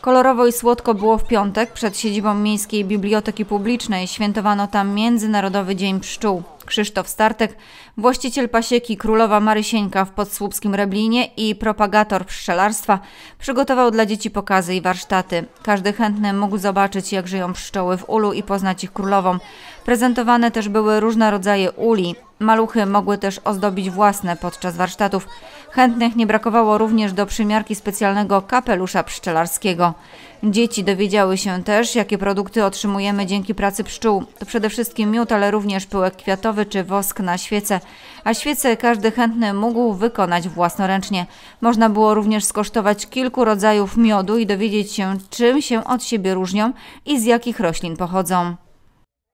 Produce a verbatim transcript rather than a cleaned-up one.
Kolorowo i słodko było w piątek. Przed siedzibą Miejskiej Biblioteki Publicznej świętowano tam Międzynarodowy Dzień Pszczół. Krzysztof Startek, właściciel pasieki Królowa Marysieńka w podsłupskim Reblinie i propagator pszczelarstwa, przygotował dla dzieci pokazy i warsztaty. Każdy chętny mógł zobaczyć, jak żyją pszczoły w ulu i poznać ich królową. Prezentowane też były różne rodzaje uli. Maluchy mogły też ozdobić własne podczas warsztatów. Chętnych nie brakowało również do przymiarki specjalnego kapelusza pszczelarskiego. Dzieci dowiedziały się też, jakie produkty otrzymujemy dzięki pracy pszczół. To przede wszystkim miód, ale również pyłek kwiatowy czy wosk na świece. A świece każdy chętny mógł wykonać własnoręcznie. Można było również skosztować kilku rodzajów miodu i dowiedzieć się, czym się od siebie różnią i z jakich roślin pochodzą.